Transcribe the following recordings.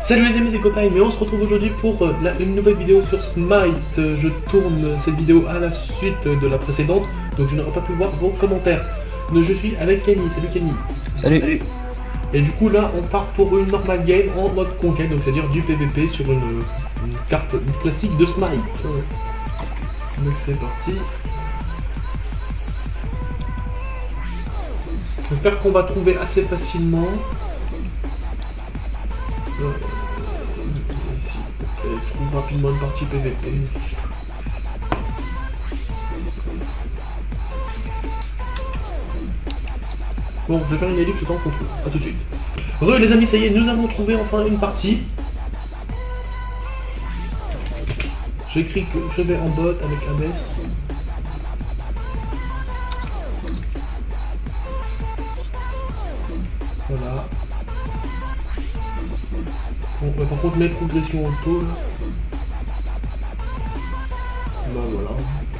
Salut les amis, c'est Cotime et on se retrouve aujourd'hui pour une nouvelle vidéo sur Smite. Je tourne cette vidéo à la suite de la précédente, donc je n'aurai pas pu voir vos commentaires. Donc, je suis avec Kenny, salut Kenny. Salut. Et du coup là on part pour une normal game en mode conquête, donc c'est-à-dire du PVP sur une carte classique de Smite. Donc c'est parti. J'espère qu'on va trouver assez facilement. Ici, trouve rapidement une partie PVP. Bon, je vais faire une ellipse le temps qu'on trouve. A tout de suite. Re les amis, ça y est, nous avons trouvé enfin une partie. J'écris que je vais en bot avec Abyss. Voilà. Bon, bah, par contre, mes progressions en taux. Bah voilà.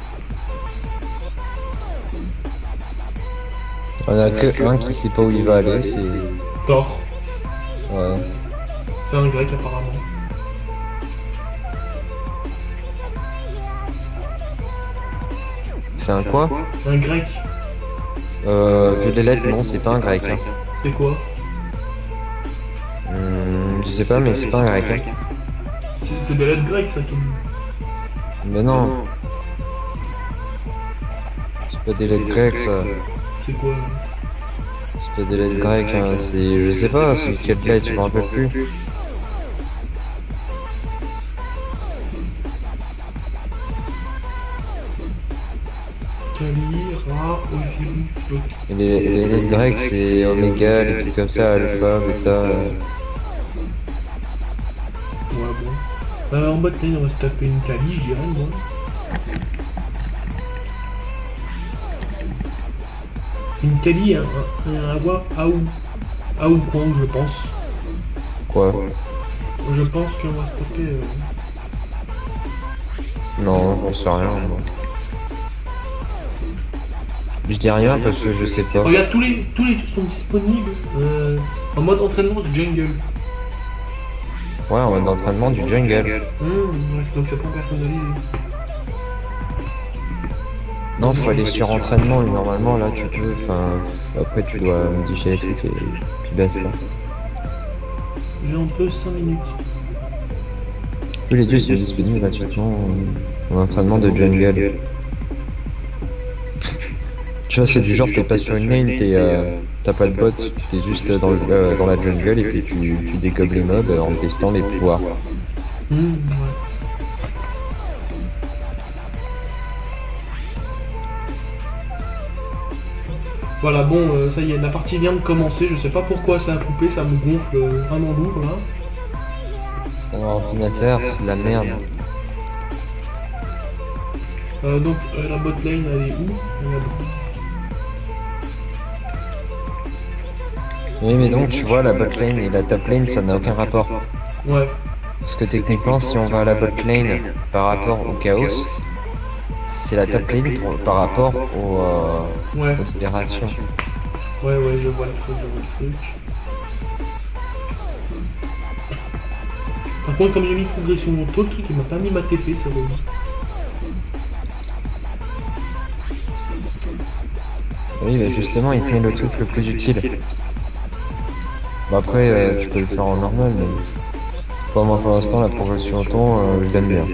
On a que un qui sait pas où il va aller, c'est... Thor. Ouais. C'est un grec apparemment. C'est un quoi? Un grec. Que les lettres, non, c'est pas un grec. Hein. C'est quoi? Je sais pas, mais c'est pas un grec. Hein. C'est des lettres grecques ça, Kenny. Mais non. C'est pas des lettres grecques, ça. C'est quoi? C'est pas des lettres grecques, hein. C'est... Je sais pas, c'est quelle lettre, je m'en rappelle plus. Kali, Ra, Osiris, Loki. Et les lettres grecques, c'est Oméga, les trucs comme ça, Alpha, Beta... Ouais bon. En bas de lane on va se taper une Kali, je dirais moi. Une Kali, un Awa, Aou Kwang je pense. Quoi? Je pense qu'on va se taper... Non, j'en sais rien, moi. Je dis rien parce que je sais pas. Regarde, tous les trucs sont disponibles en mode entraînement de jungle. Ouais, on est d'entraînement du jungle. Ouais, donc c'est pas personnalisé. Non, faut aller sur entraînement, et normalement là tu peux, enfin, après tu dois modifier les trucs et puis baisse là. J'ai entre 5 minutes. Tous les deux sont disponibles gratuitement en entraînement de jungle. Tu vois, c'est du genre, t'es pas sur une lane, t'as pas de bot, t'es juste dans la jungle et puis tu décobes les mobs en testant les pouvoirs. Ouais. Voilà, bon, ça y est, la partie vient de commencer, je sais pas pourquoi ça a coupé, ça me gonfle vraiment lourd là. Ton ordinateur, c'est de la merde. Donc la bot lane elle est où? Elle est là-bas. Oui, mais donc tu vois, la bot lane et la top lane, ça n'a aucun rapport. Ouais. Parce que techniquement, si on va à la bot lane par rapport au chaos, c'est la top lane par rapport Ouais. aux fédérations. Ouais, je vois le truc, Par contre, comme j'ai mis progression en taux, le truc il m'a pas mis ma TP, c'est relou. Oui, mais justement, il fait le truc le plus utile. Bon, après, tu peux le faire en normal, mais... Pour moi, pour l'instant, la progression au ton, je l'aime bien.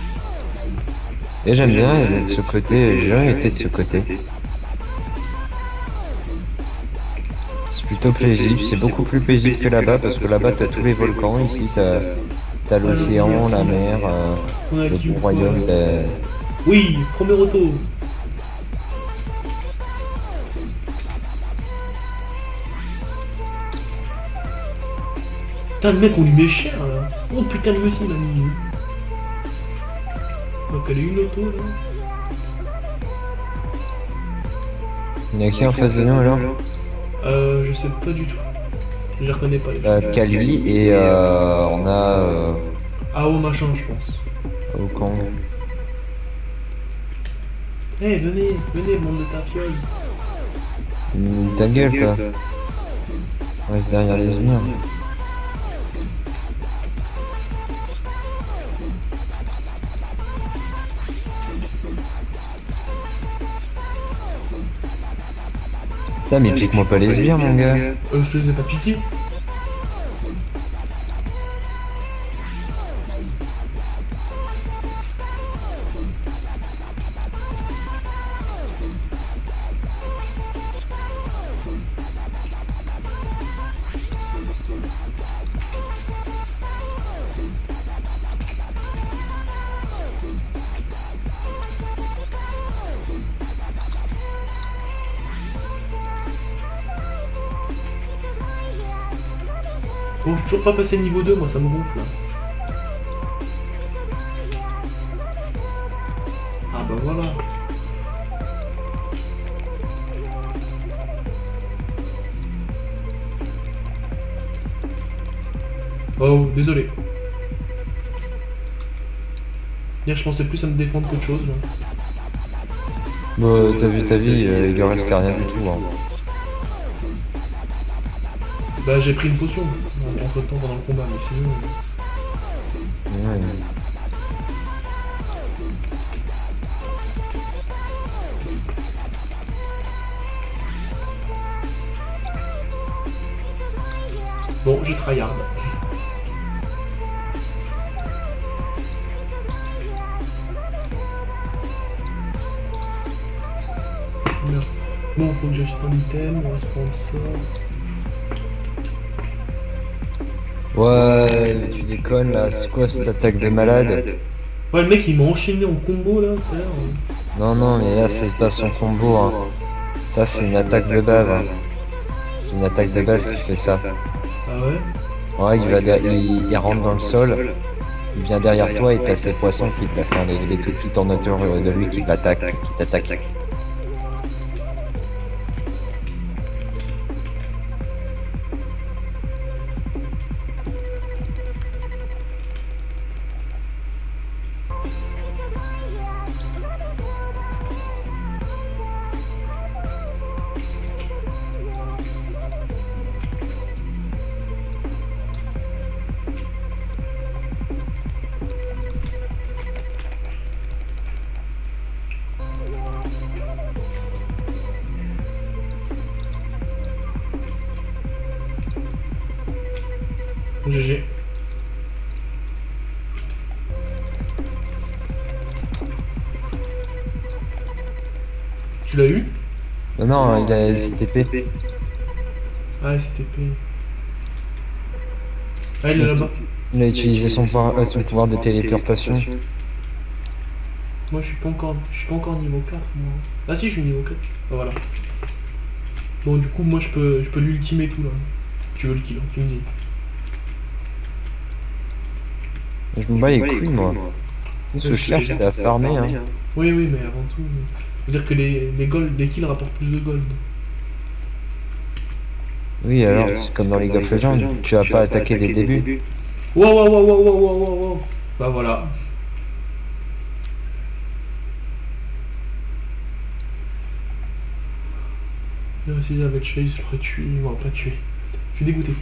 Et j'aime bien être de ce côté, j'ai jamais été de ce côté. C'est plutôt paisible, c'est beaucoup plus paisible que là-bas, parce que là-bas, t'as tous les volcans, ici, t'as l'océan, la mer, le beau royaume de... Oui, premier auto. Putain, le mec, on lui met cher là. Oh putain, lui aussi, il a mis. Donc, elle est une auto là. Il y a qui en face de nous alors? Je sais pas du tout. Je les reconnais pas les gens. Kali et on a... AO machin, je pense. Wukong. Eh, venez, monde de ta fiole. Ta gueule, toi. Reste derrière les murs. Putain, mais pique-moi pas les sbires, mon gars. Je te ai pas piqué. Bon, je suis toujours pas passé niveau 2, moi ça me gonfle. Là. Ah bah voilà. Oh, désolé. Hier, je pensais plus à me défendre qu'autre chose. Là. Bon, t'as vu ta vie, il lui reste rien du tout. Hein. Bah, j'ai pris une potion entre temps pendant le combat, mais sinon. Ouais. Bon, je tryhard. Merde. Bon, faut que j'achète un item, on va se prendre ça. Ouais, mais tu déconnes là, c'est quoi cette attaque de malade? Ouais, le mec il m'a enchaîné en combo là, tout à l'heure. Non, non, mais là c'est pas son combo. Hein. Ça c'est une attaque de base. Hein. C'est une attaque de base qui fait ça. Ah ouais? Ouais, il rentre dans le sol, il vient derrière toi et t'as ces poissons qui te faire les trucs qui tournent autour de lui qui t'attaquent, qui t'attaquent. GG. Tu l'as eu? Non, non, il a STP. Ah, STP. Ah, il est là-bas. Il a utilisé son pouvoir de téléportation. Moi, je suis pas encore niveau 4, moi. Ah si, je suis niveau 4. Ah, voilà. Bon, du coup, moi, je peux l'ultimer tout, là. Tu veux le kill, hein, tu me dis. Je me bats les couilles, moi. Ce chien, c'était à farmer, hein. Oui, oui, mais avant tout, faut dire que les kills rapportent plus de gold. Oui, alors, c'est comme dans League of Legends, tu vas pas attaquer dès le début. Wow, wow, wow, wow, wow, wow, wow, wow. Bah voilà. Si j'avais Chase, je l'aurais tué. Non, pas tué. Je suis dégoûté.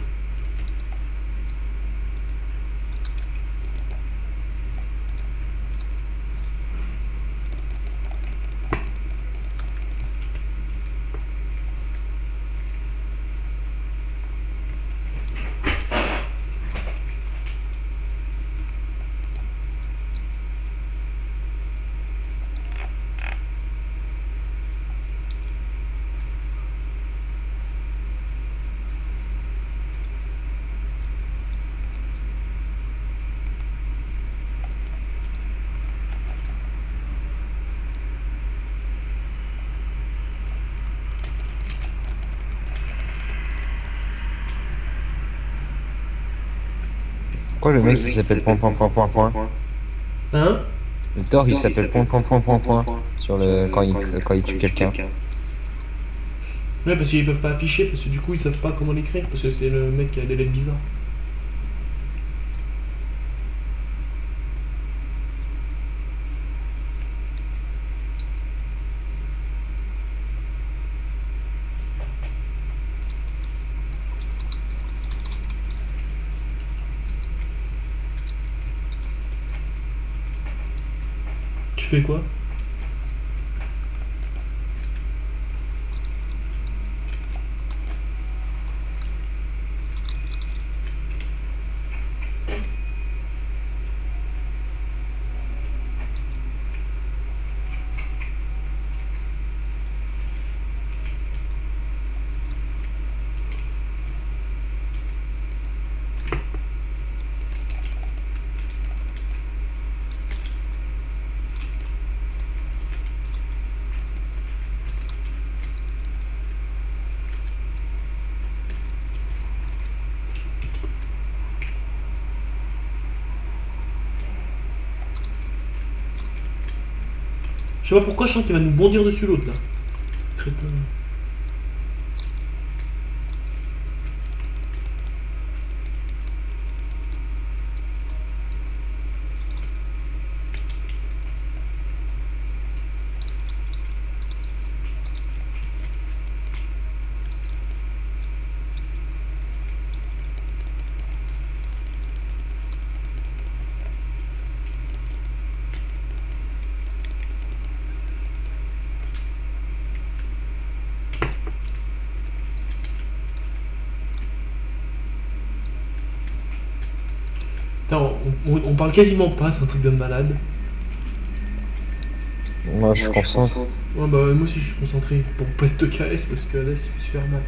Pourquoi le mec il s'appelle point point point point point? Hein? Le Thor il s'appelle point point point point point sur le quand il tue quelqu'un. Ouais, parce qu'ils peuvent pas afficher, parce que du coup ils savent pas comment l'écrire, parce que c'est le mec qui a des lettres bizarres. Tu fais quoi? sais pas pourquoi je sens qu'il va nous bondir dessus l'autre là. Crétin. Putain, on parle quasiment pas, c'est un truc de malade. Moi je concentre. Ouais bah moi aussi je suis concentré pour pas être KS parce que là ça fait super mal.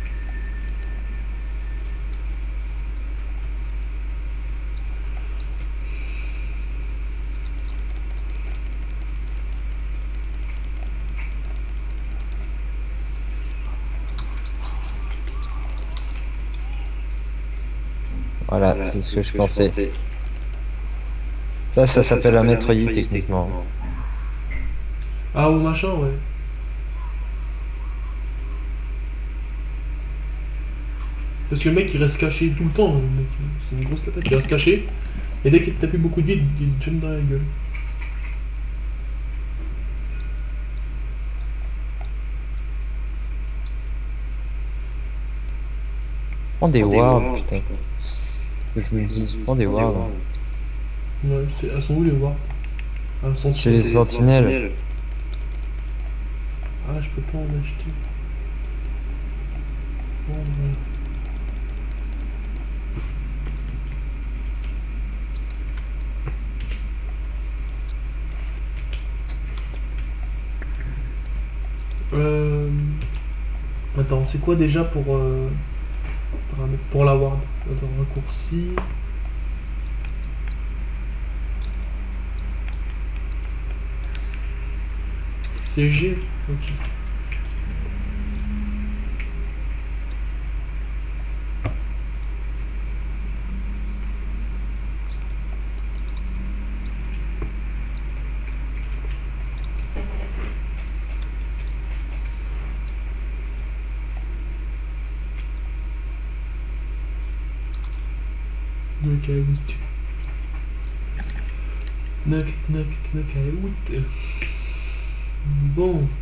Voilà, c'est ce que je pensais. Ça s'appelle un Metroid techniquement. Ah ou machin ouais. Parce que le mec il reste caché tout le temps, le mec. C'est une grosse attaque, il reste caché. Et dès qu'il te tape beaucoup de vide, il te jump dans la gueule. Prends des wards, putain. Que je me dis, prends des wards. Ouais, c'est à son où les wards? À son Chez les sentinelles. Ah je peux pas en acheter. Bon, voilà. Attends, c'est quoi déjà paramètre pour la ward? Attends, raccourci. C'est G. Ok. Knockout. Knockout. Bon.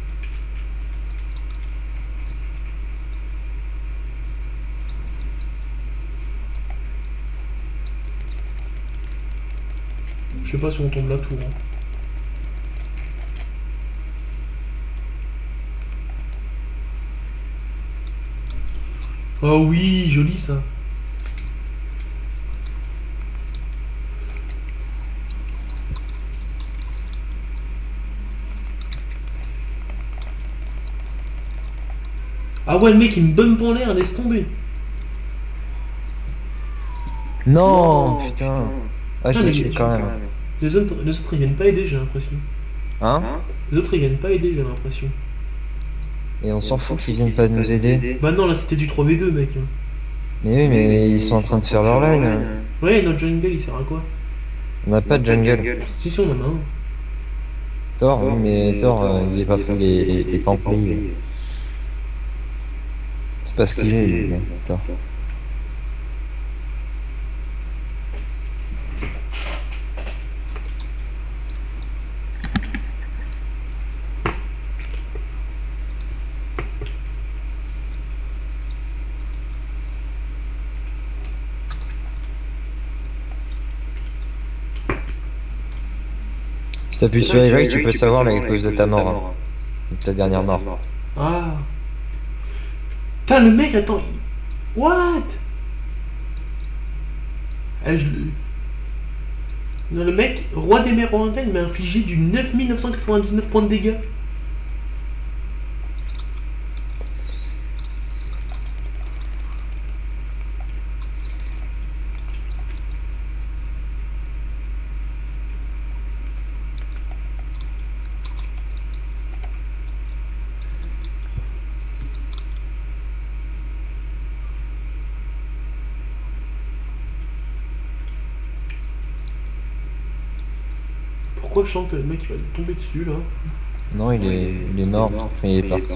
Je sais pas si on tombe la tour. Hein. Oh oui, joli ça. Ah ouais, le mec il me bump en l'air, laisse tomber. Non, putain. Ah, je Putain, l'ai tué quand même. Les autres ils viennent pas aider, j'ai l'impression. Hein? Les autres ils viennent pas aider, j'ai l'impression. Et on s'en fout qu'ils viennent pas nous aider. Bah non, là c'était du 3v2 mec. Mais oui, mais ils sont en train de faire leur line. Ouais, notre jungle il sert à quoi? On n'a pas de jungle. Si on en a un. Thor, oui, mais Thor, il est pas pris les pamplis. C'est pas ce qu'il est, lui, Thor. Si t'appuies sur Y, tu peux savoir la cause de ta mort. Hein. De ta dernière mort. Ah. Putain, le mec, attends. What? Eh, non, le mec, roi des mers orientales, m'a infligé du 9999 points de dégâts. pourquoi je sens que le mec il va tomber dessus là? Non, il est mort. Enfin, il est parti.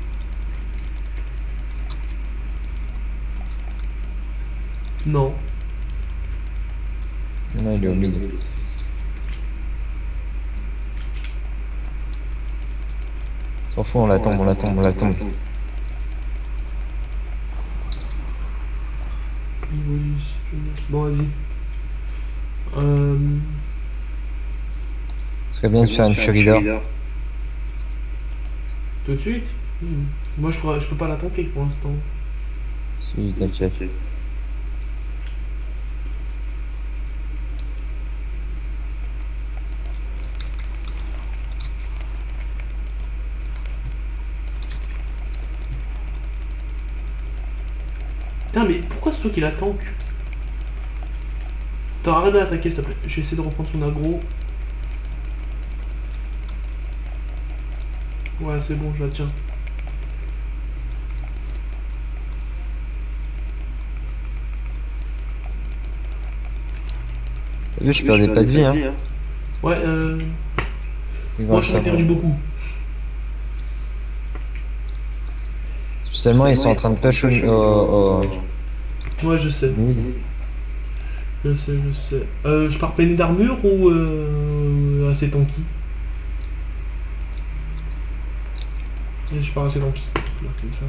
Non. Non, il est au milieu. S'en fout, on l'attend, on l'attend, on l'attend. Bon, vas-y. Ce serait bien de faire une furie d'or. Tout de suite? Moi je peux pas la tanker pour l'instant. Si, t'inquiète. Putain, mais pourquoi c'est toi qui la tank? Attends, arrête d'attaquer s'il te plaît. Je vais essayer de reprendre son aggro. Ouais, c'est bon, je la tiens. T'as vu, je perdais pas de vie, hein. Ouais, moi j'en ai perdu beaucoup. Seulement, ils sont en train de push au... Ouais, je sais. Oui. Je sais. Je pars peiner d'armure ou assez tanky? Et je pars assez tanky. Là, comme ça.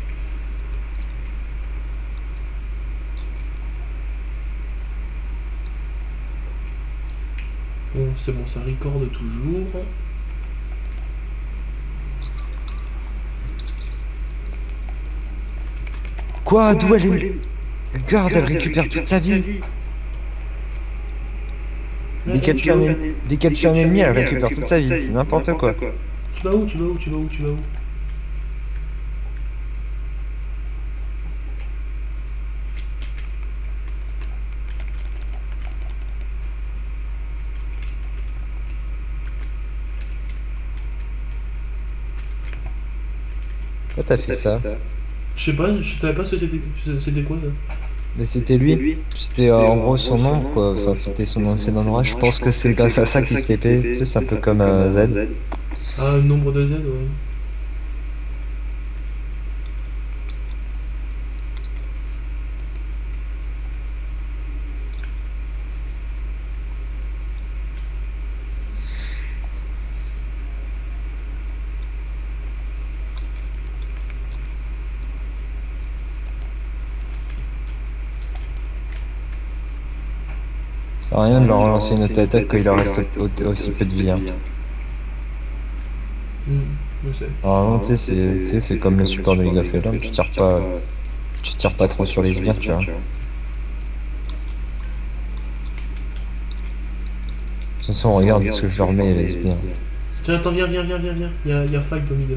Bon, c'est bon, ça recorde toujours. Quoi? D'où elle est? Regarde, elle récupère toute sa vie. Dès qu'elle tue un ennemi, elle récupère toute sa vie. C'est n'importe quoi. Tu vas où? Tu vas où? Tu vas où? Tu vas où? Pourquoi t'as fait ça? Je sais pas, je savais pas ce que c'était quoi ça. Mais c'était lui. C'était en gros son nom, quoi. Enfin, c'était son ancien endroit. Je pense que c'est grâce à ça qu'il s'était fait. Tu sais, c'est un peu comme Z. Ah, le nombre de Z, ouais. Ça sert à rien de leur relancer une autre attaque quand il leur reste aussi peu de vie. Hein. Je sais. Normalement, tu sais, c'est comme le support de League of Legends, tu tires pas trop sur les sbires, tu vois. De toute façon, regarde ce que je leur mets, les sbires. Tiens, attends, viens. Il y a fight au milieu.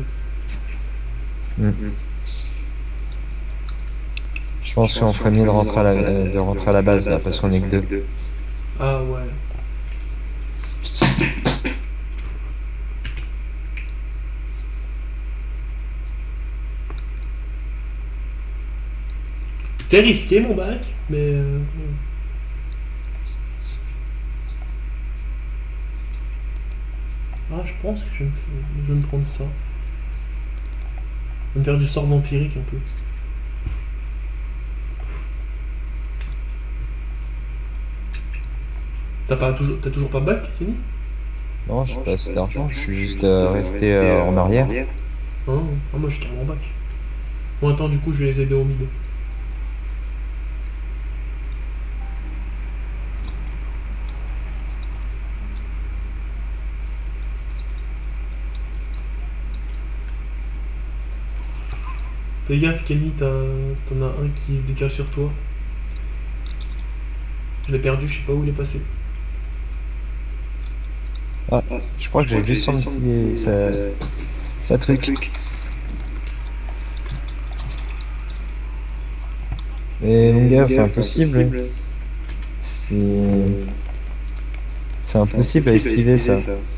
Je pense qu'on ferait mieux de rentrer à la base, là, parce qu'on est que deux. Ah ouais. C'était risqué mon bac, mais... Ah, je pense que je vais me prendre ça. Je vais me faire du sort vampirique un peu. T'as toujours pas bac, Kenny? Non, j'ai pas assez d'argent, je suis juste resté en arrière. Ah, moi je suis carrément bac. Bon attends, du coup je vais les aider au mid. Fais gaffe Kenny, t'en as un qui décale sur toi. Je l'ai perdu, je sais pas où il est passé. Ah, je crois que j'ai vu son petit... sa truc. Mais mon gars, c'est impossible. C'est impossible à esquiver ça.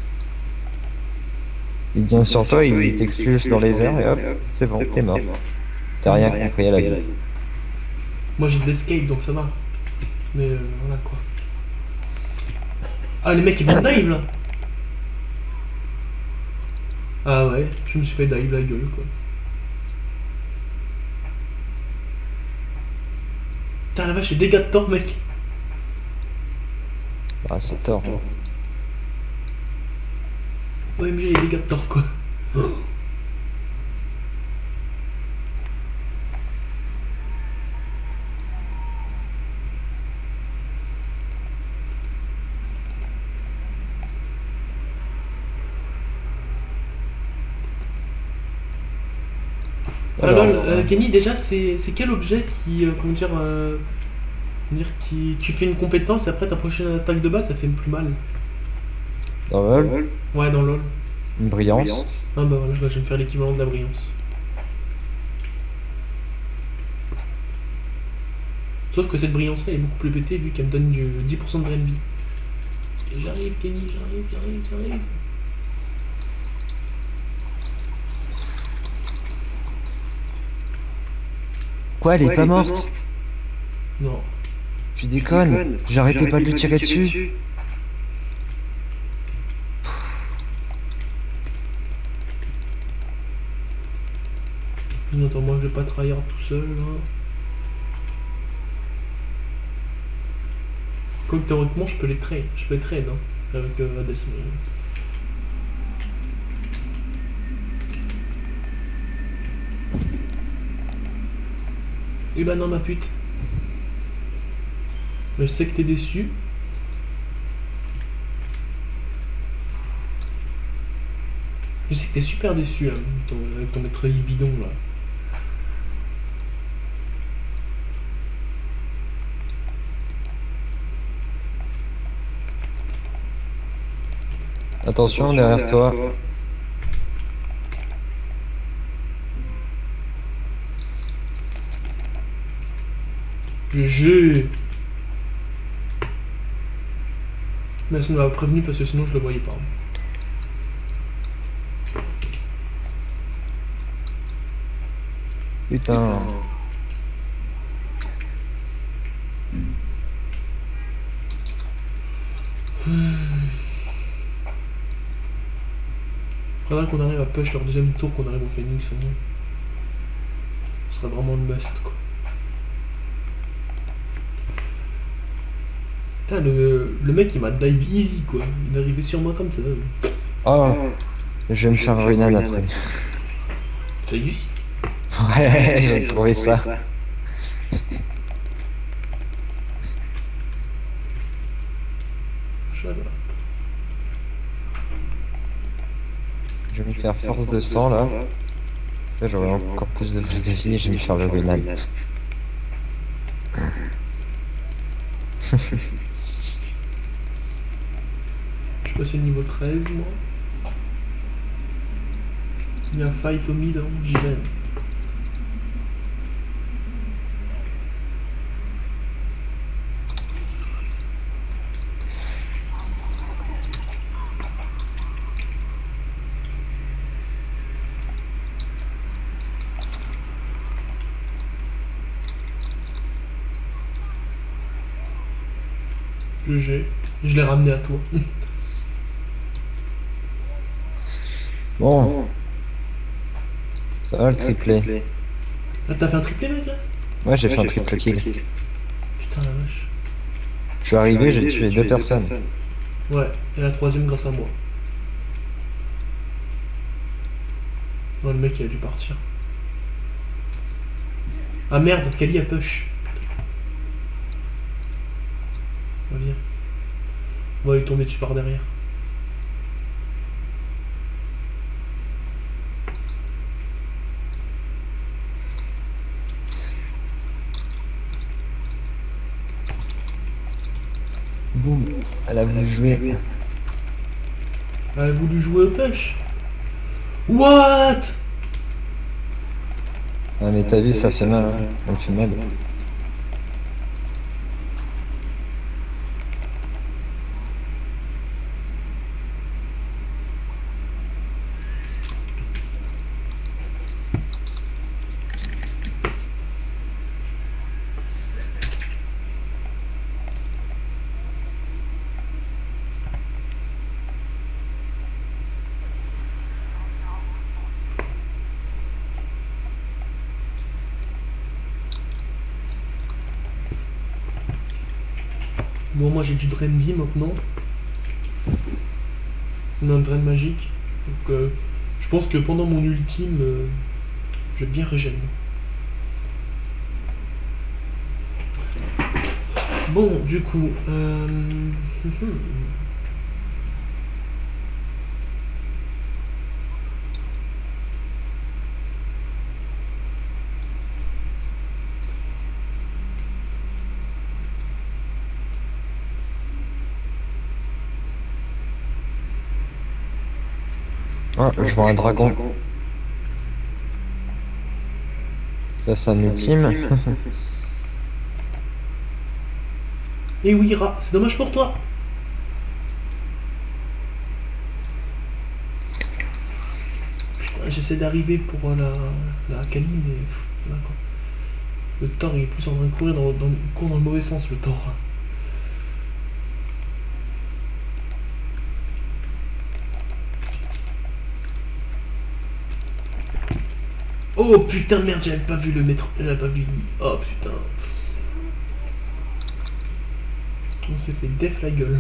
Il vient sur toi, il t'expulse dans les airs et hop, c'est bon, t'es mort. T'as rien compris à la vie. Moi j'ai de l'escape donc ça va. Mais voilà quoi. Ah les mecs ils vont dive là. Ah ouais, je me suis fait dive la gueule quoi. Putain la vache, les dégâts de tort mec. Ah, c'est tort. OMG les dégâts de tort quoi. Alors, Kenny, déjà, c'est quel objet qui, comment dire, qui, tu fais une compétence et après ta prochaine attaque de base, ça fait plus mal. Dans LoL, Ouais, dans LoL. une brillance. Ah bah voilà, je vais me faire l'équivalent de la brillance. Sauf que cette brillance-là est beaucoup plus pétée vu qu'elle me donne du 10% de drain de vie. Et j'arrive, Kenny, j'arrive. Quoi, elle est pas morte? Non. Tu déconnes? J'arrêtais pas de lui tirer dessus. Non, attends, moi je vais pas trahir tout seul là. Comme théoriquement je peux les trade, hein, avec Hades. Et bah non ma pute. Mais je sais que t'es déçu. Je sais que t'es super déçu là, avec ton maître bidon là. Attention, derrière toi. GG. Mais ça m'a prévenu parce que sinon je le voyais pas. Putain. Faudrait qu'on arrive à push leur deuxième tour, qu'on arrive au Phoenix au moins. Ce serait vraiment le must quoi. Putain le mec il m'a dive easy quoi. Il est arrivé sur moi comme ça. Oh, je vais me faire ruiner après. Ça existe. Ouais, j'ai trouvé ça. Shut up. Je vais me faire force de sang là. Là j'aurai encore plus de vie et je vais me faire le ruinal. Je suis passé niveau 13 moi. Il y a un fight au mid, hein, j'y vais. GG. Je l'ai ramené à toi. Bon. Ça va le triplé. Ah, t'as fait un triplé mec là? Ouais, j'ai fait un triple kill. Putain la vache. Je suis arrivé, j'ai tué 2 personnes. Ouais, et la troisième grâce à moi. Non, le mec il a dû partir. Ah merde, Kali a push. On va viens. On va lui tomber dessus par derrière. Boum, elle a voulu jouer. Elle a voulu jouer au push. What? Ah mais t'as vu, ça fait mal, hein. Ça me fait mal. Bon, moi j'ai du drain vie maintenant. On a un drain magique. Donc je pense que pendant mon ultime, je vais bien régénérer. Bon, du coup... Ah, je vois un dragon. Ça, c'est un ultime. Et oui, Ra, c'est dommage pour toi. Putain, j'essaie d'arriver pour la Kali, mais... Voilà, quoi. Le Thor, il est plus en train de courir court dans le mauvais sens, le Thor. Oh putain, merde, j'avais pas vu le métro, j'avais pas vu Guy. Oh putain. On s'est fait def la gueule.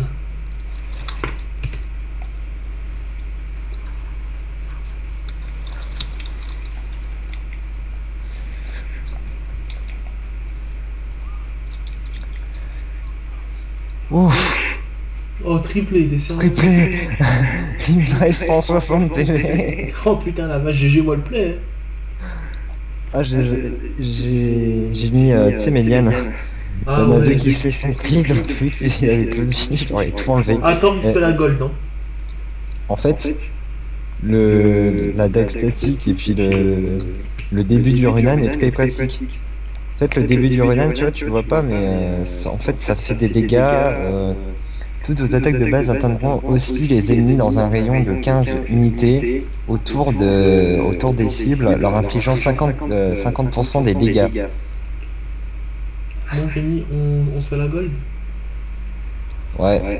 Ouf, Oh, triplé, des cerveaux. triplé. Il me reste 160 PV. Oh putain, la vache, GG wallplay. Ah, j'ai mis, tu sais, mes lianes. Ah Il y en a deux ouais. qui se sont pris, donc lui, il avait plus de vie, je l'aurais tout enlevé. Attends, il fait la gold, non? En fait, la dague statique et puis le début du Runan est très pratique. En fait, le début du Runan, tu vois, tu le vois pas, mais en fait, ça fait des dégâts. Toutes vos attaques de base atteindront aussi les ennemis dans un rayon de 15 unités autour des cibles, leur infligeant 50% des dégâts. Bon, Kenny, on se fait la gold? Ouais.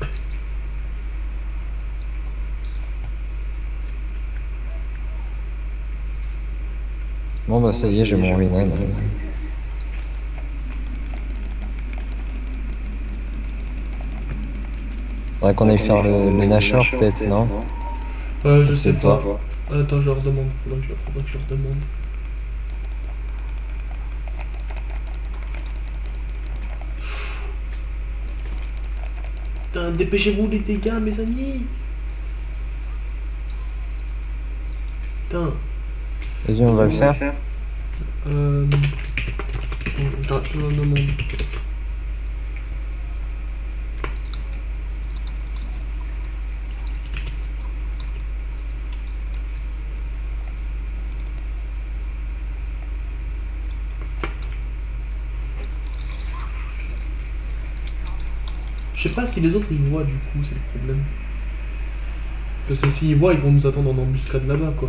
Bon bah ça y est, j'ai mon Runan. Faudrait qu'on aille faire le Nashor peut-être, non? Je sais pas. Attends, je leur demande. Faudrait que je leur demande. Putain, dépêchez-vous les dégâts, mes amis. Putain. Vas-y, on va le faire. Bon, je leur demande. Je sais pas si les autres ils voient du coup, c'est le problème. Parce que s'ils voient, ils vont nous attendre en embuscade là-bas quoi.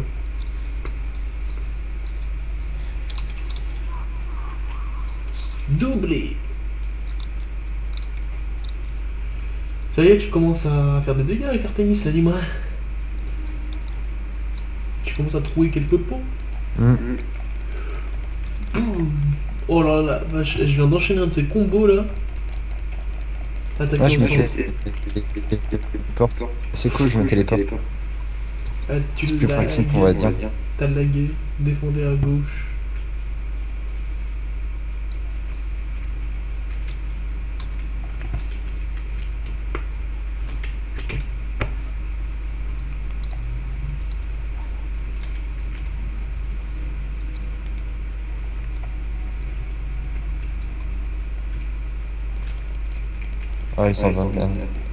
Doublé. Ça y est, tu commences à faire des dégâts avec Artemis là, dis-moi. Tu commences à trouver quelques pots. Oh là là, vache, je viens d'enchaîner un de ces combos là. Attaque Ah, je me ensemble. téléporte. C'est cool, je me téléporte. Ah, tu C'est plus pratique, on va dire. T'as lagué, défendez à gauche. Ah, ils s'en vont, merde.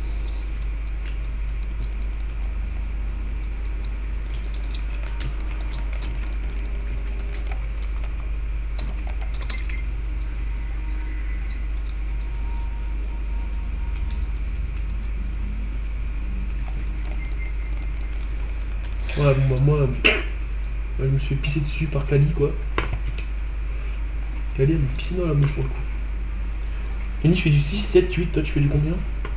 Ouais, bon, bah, moi, je me suis fait pisser dessus par Kali quoi. Kali elle me pisse dans la bouche pour le coup. Kenny, je fais du 6, 7, 8, toi tu fais du combien?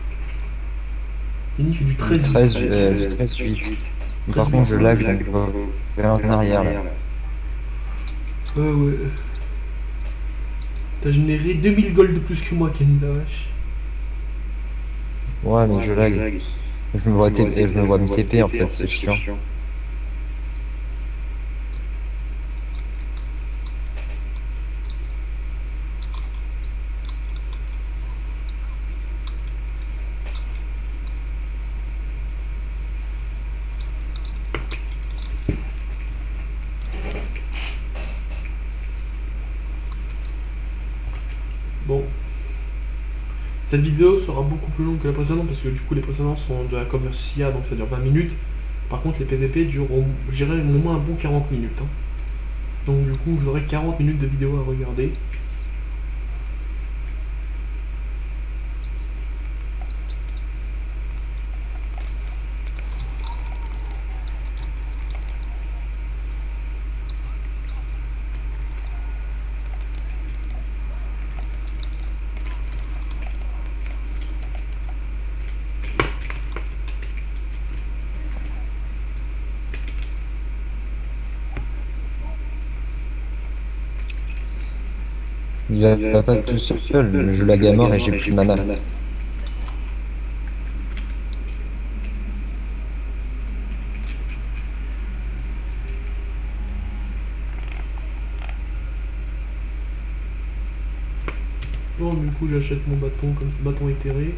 Kenny fait du 13, 8. 13, 8. Par contre, je lag, donc je vais en arrière là. Ouais. T'as généré 2000 gold de plus que moi, Kenny, la vache. Ouais, mais je lag. Je me vois, je me vois me TP en fait, c'est chiant. Bon. Cette vidéo sera beaucoup plus longue que la précédente parce que du coup les précédentes sont de la cover SIA donc ça dure 20 minutes. Par contre les PVP durent, je dirais, au moins un bon 40 minutes. Hein. Donc du coup vous aurez 40 minutes de vidéo à regarder. Il va pas tout seul, je lag à mort et j'ai plus de mana. Bon du coup j'achète mon bâton comme ce bâton éthéré.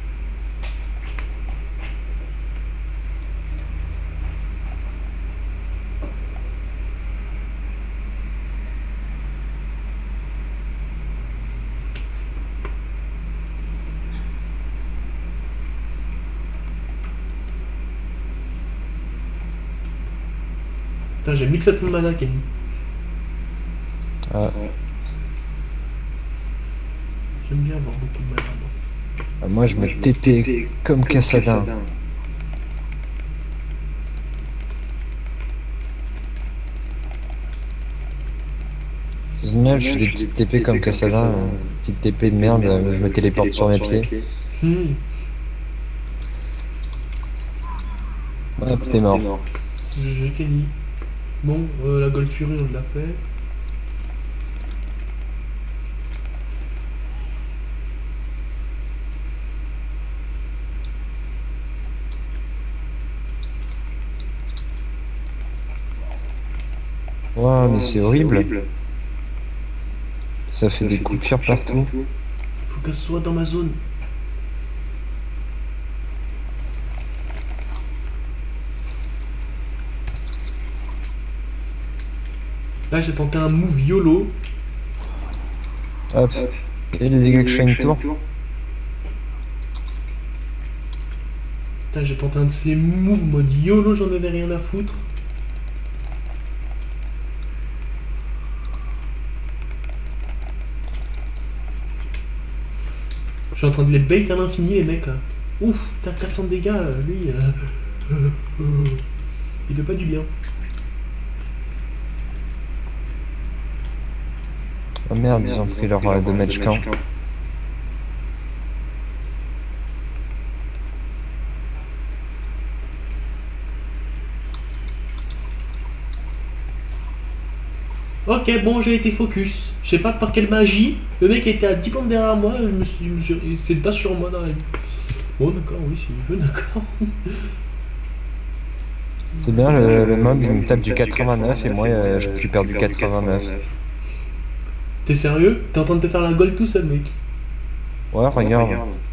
Putain j'ai 1700 de mana Kenny. Ah. J'aime bien avoir beaucoup de mana. Ah, moi je me TP comme Cassadin. C'est génial, je fais des petites TP comme Cassadin, petite TP de merde, je me téléporte sur mes pieds. Hop, t'es mort. GG Kenny. Bon, la Gold Fury on l'a fait. Waouh, mais c'est horrible. Ça fait des coupures partout. Faut qu'elle soit dans ma zone. Là j'ai tenté un move YOLO. Hop. Et les dégâts que je fais une tour. Putain j'ai tenté un de ces moves mode YOLO, j'en avais rien à foutre. Je suis en train de les bait à l'infini les mecs là. Ouf, t'as 400 de dégâts, lui. Il fait pas du bien. Oh merde, ils ont pris leur damage camp. Ok, bon, j'ai été focus. Je sais pas par quelle magie. Le mec était à 10 points derrière moi. Il s'est dash sur moi dans la... Bon, d'accord, oui, s'il veut, d'accord. C'est bien, le mob il me tape du 89 et moi je récupère du 89. T'es sérieux? T'es en train de te faire la gold tout seul, mec. Ouais, regarde.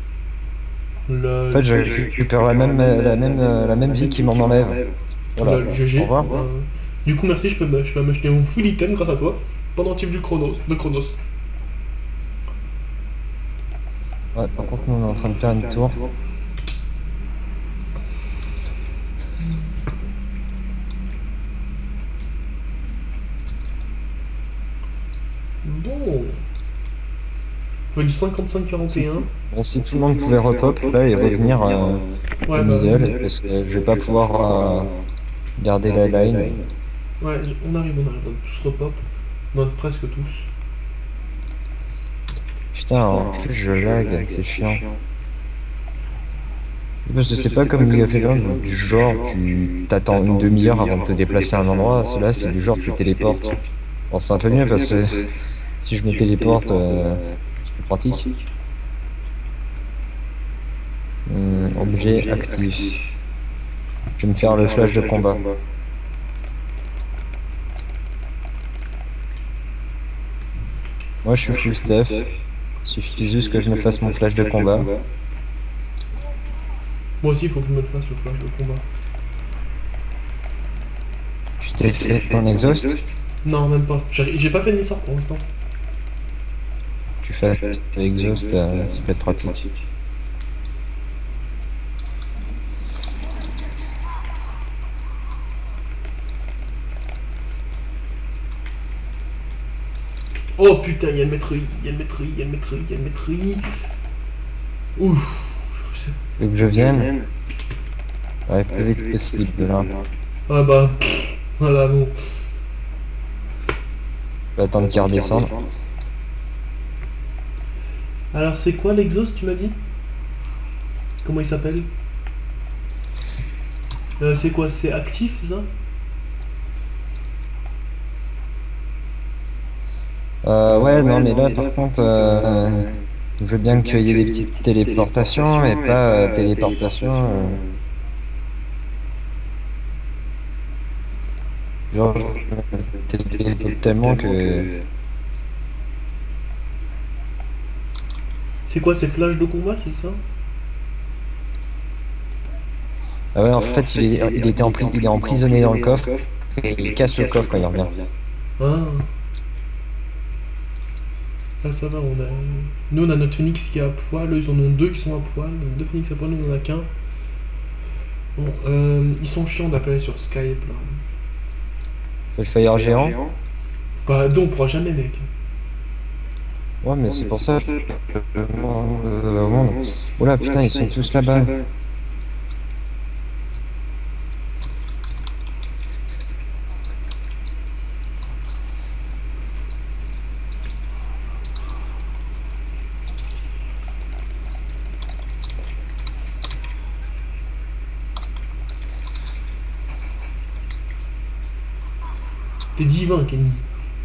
En fait, je récupère la même vie qui m'en enlève. Voilà, GG. au revoir. Du coup, merci, je peux m'acheter mon full item grâce à toi. Pendant type du Chronos, de Chronos. Ouais, par contre, nous on est en train de faire une tour. Bon. Faut du 55-41. Bon, si tout le monde pouvait repop là et revenir Ouais, au middle, parce que je vais pas pouvoir garder la line. Ouais, on arrive, tous repop. Non, presque tous. Putain, en plus je lag, c'est chiant. Parce que c'est pas comme League of Legends, du genre tu t'attends une demi-heure avant de te déplacer à un endroit, cela c'est du genre tu téléportes. Bon, c'est un peu mieux parce que si je me téléporte, c'est plus pratique. Objet actif. Je vais me faire le flash de combat. Moi je suis full stuff. Suffit juste que je me fasse mon flash de combat. Moi aussi, il faut que je me le fasse le flash de combat. Tu t'es fait ton exhaust? Non, même pas. J'ai pas fait de sort pour l'instant. Tu fais ton exhaust, ça peut être pratique. Oh putain, il y a le maître I, il y a le maître I, il y a le maître I, il y a le maître I. Ouf. Tu veux que je vienne? Ouais, plus vite possible là. Ah bah, voilà, bon. Je vais attendre qu'il redescende. Alors c'est quoi l'exhaust, tu m'as dit? Comment il s'appelle? C'est quoi? C'est actif, ça? Ouais, non, mais là, par contre, je veux bien qu'il y ait des petites téléportations, mais pas téléportation. Genre, je me téléporte tellement que... C'est quoi? C'est flash de combat, c'est ça? Ah ouais, en fait, il est emprisonné dans le coffre, et il casse le coffre quand il revient. Ah. Là ça va, nous on a notre phoenix qui est à poil, eux ils en ont deux qui sont à poil, donc deux phoenix à poil, nous on en a qu'un. Bon, ils sont chiants d'appeler sur Skype là. Le fire géant? Bah non, on pourra jamais mec. Ouais, mais c'est pour ça que je demande. Oh là, putain, ils sont tous là-bas. T'es divin, Kenny.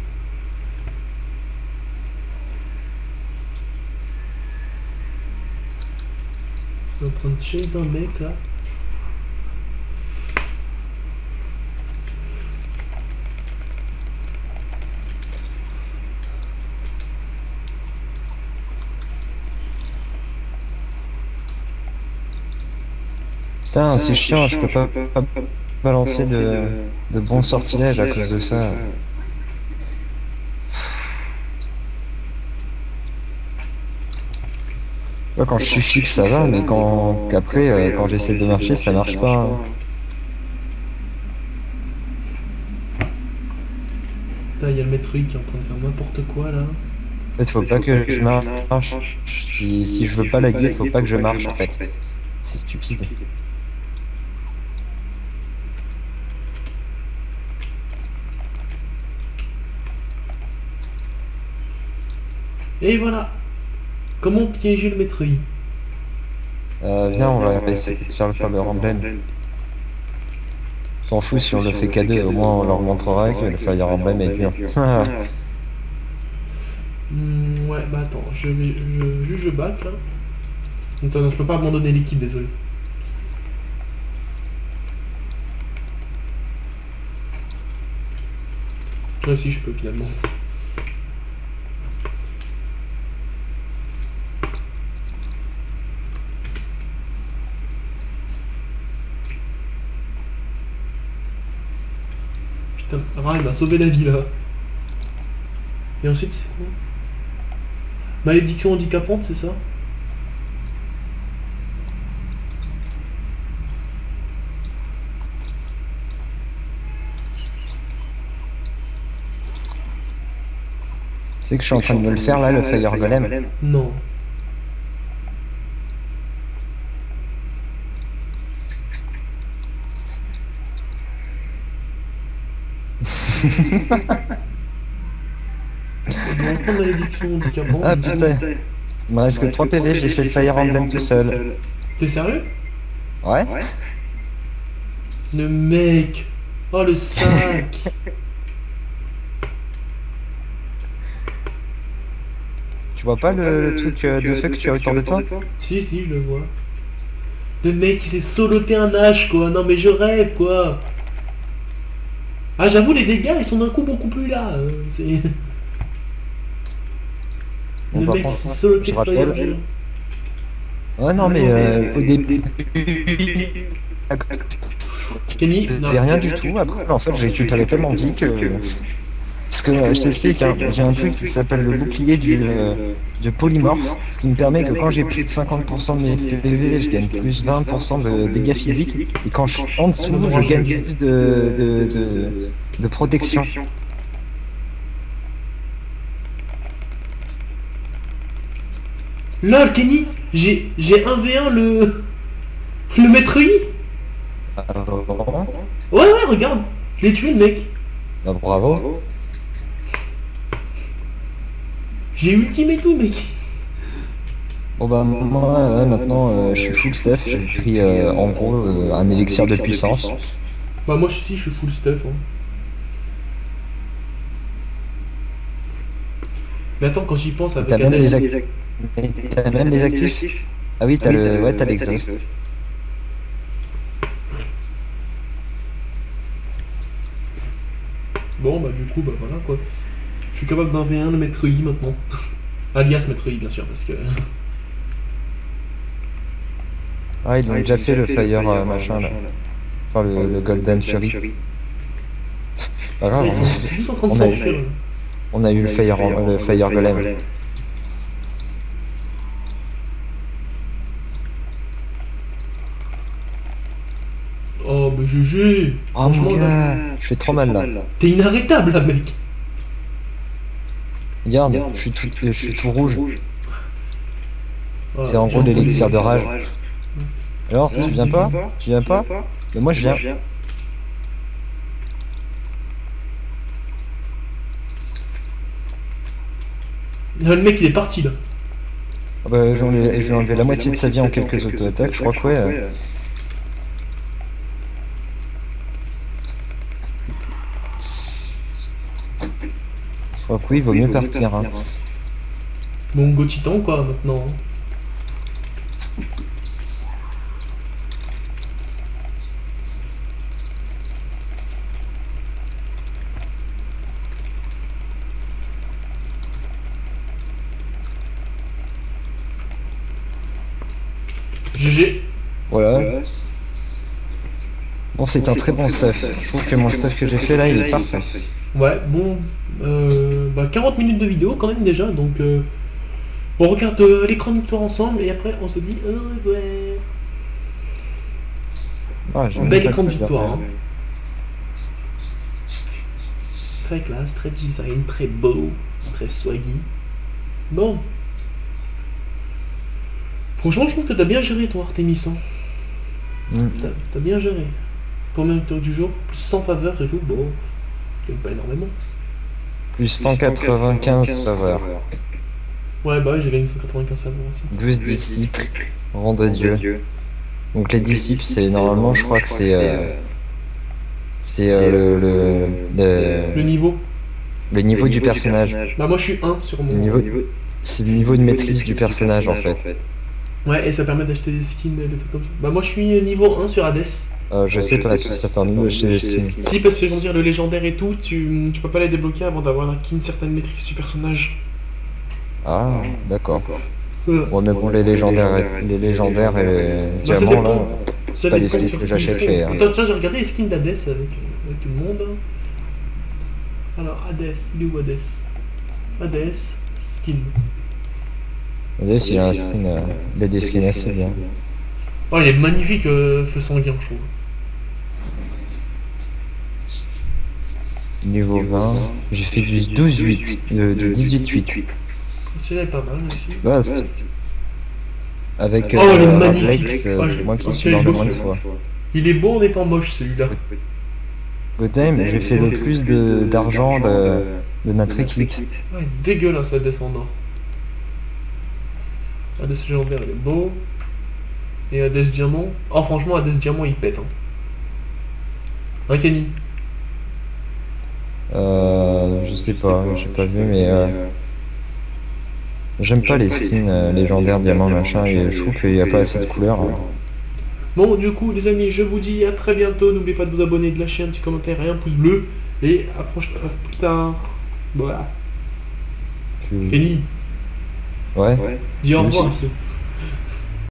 Je suis en train de chase un mec là. Putain, c'est chiant, je peux pas balancer de bons sortilèges à cause de ça. Ouais, quand je suis fixe ça va, mais après quand j'essaie de marcher ça marche pas. Hein. Putain, il y a le maître qui est en train de faire n'importe quoi là. En fait, faut pas que je marche. Si je veux pas laguer, faut pas que je marche en fait. C'est stupide. Et voilà. Comment piéger le maître I? Viens, on va essayer de faire le Fire Emblem. On s'en fout si on le fait qu'à deux, au moins on leur montrera que le Fire Emblem est bien. Ouais, bah attends, je back là. Attends, non, je peux pas abandonner l'équipe, désolé. Ouais, si je peux finalement. Putain, Ra, il m'a sauvé la vie là. Et ensuite, c'est quoi? Malédiction handicapante, c'est ça? Tu sais que je suis en train de me le faire là, le Fire Golem. Non. Je vais reprendre malédiction handicapante. Ah putain, il me reste que 3 PV, j'ai fait le Fire Emblem tout seul. T'es sérieux? Ouais? Le mec. Oh le sac. Tu vois pas le truc de feu que tu as autour de toi? Si, je le vois. Le mec il s'est soloté un H quoi. Non mais je rêve quoi. Ah j'avoue les dégâts ils sont d'un coup beaucoup plus là. C'est... Bon, Le par mec contre, s'est soloté je de Fire rappelle. Giant. Ouais, non, mais au début, Kenny, je non. faisais rien du tout. Après, en fait, j'ai récupéré tellement dit que. Parce que je t'explique, hein, j'ai un truc qui s'appelle le bouclier du polymorphe, qui me permet que quand j'ai plus de 50% de mes PV, je gagne plus 20% de dégâts physiques, et quand je suis en dessous, je gagne plus de protection. LOL Kenny, j'ai 1v1 le maître Yi. Alors, Ouais ouais regarde, je l'ai tué le mec. bah, bravo. J'ai ultimé tout mec. Bon bah moi maintenant je suis full stuff, j'ai pris en gros un élixir de puissance. Bah moi aussi je suis full stuff hein. Mais attends quand j'y pense avec T'as même Hades. t'as même les actifs? Ah oui, t'as le. Ouais, t'as l'exhaust. Bon bah du coup bah voilà quoi. Je suis capable d'un V1 le maître Yi maintenant. Alias maître Yi bien sûr parce que... Ah, ils l'ont déjà fait le Fire machin là. Enfin le Golden Fury. Pas grave, Ils sont hein. tous en train de On a eu- s'enfuir là. On a eu le Fire Golem. Oh mais GG. Oh mon Franchement là, gars, je fais trop mal là. t'es inarrêtable là mec. Regarde, je suis tout rouge. Ah, C'est en gros j'ai entendu. l'élixir de rage. Alors, tu viens pas? Tu viens pas? Mais moi je viens. Ah, le mec il est parti là. Ah bah, je vais enlever la moitié de sa vie en quelques auto-attaques, je crois que ouais. Je crois que oui, il vaut mieux partir. Hein. Bon go titan quoi maintenant. GG. Voilà. Bon, c'est un très bon stuff. Je trouve que mon stuff que j'ai fait là, il est parfait. Ouais bon bah 40 minutes de vidéo quand même déjà donc on regarde l'écran de victoire ensemble et après on se dit au revoir. Ah, j'aime Bel pas écran de ce que victoire. ça Hein. Très classe, très design, très beau, très swaggy. Bon. Franchement, je trouve que t'as bien géré ton Artemis. Hein. fait. Mm. T'as bien géré. Combien de victoires du jour? Plus 100 faveurs et tout. Bon, c'est pas énormément. Plus 195 faveurs. Ouais, bah ouais, j'ai gagné 195 faveurs aussi. 12 disciples. Rang de Dieu. Donc les disciples, c'est normalement, je crois que c'est Le niveau. le niveau du personnage. Bah moi je suis 1 sur Le mon... niveau, c'est le niveau de maîtrise du personnage en fait. Ouais, et ça permet d'acheter des skins et des trucs comme ça. Bah moi je suis niveau 1 sur Hades. Je sais pas si ça permet d'acheter des skins. Si, parce que comment dire, le légendaire et tout, tu peux pas les débloquer avant d'avoir acquis une certaine maîtrise du personnage. Ah, d'accord. Ouais. Bon, mais bon, les légendaires et les Bah, ça diamants là. dépend. Ça pas dépend les skins sur que qui j'achète ils chez, sont. hein. Attends, tiens, j'ai regardé les skins d'Hades avec tout le monde. Alors, Hades, il est où Hades? Hades, skin. Regardez s'il y a un skin, il a des skins assez bien. Oh, il est magnifique, feu sanguin, je trouve. Niveau 20, j'ai fait du 12-8, de 18-8. Celui-là est pas mal aussi. Bah, avec Oh, il est un magnifique. Blaze, Oh, c'est moi qui ok, suis mort le il moins de est fois. Il est beau en étant moche, celui-là. Gotham, j'ai fait le plus d'argent de notre équipe. Ah, il est dégueulasse, Hades en or. Hades légendaire, il est beau. Et Hades diamant. Oh, franchement, Hades diamant, il pète. Hein. Hein, Kenny? Je sais pas, j'ai pas vu, mais j'aime pas les skins légendaires, diamants, machin, et je trouve qu'il n'y a pas assez de couleurs. Bon, du coup, les amis, je vous dis à très bientôt. N'oubliez pas de vous abonner, de lâcher un petit commentaire et un pouce bleu. Et à plus tard. Voilà. Kenny, Ouais. dis au Oui. revoir.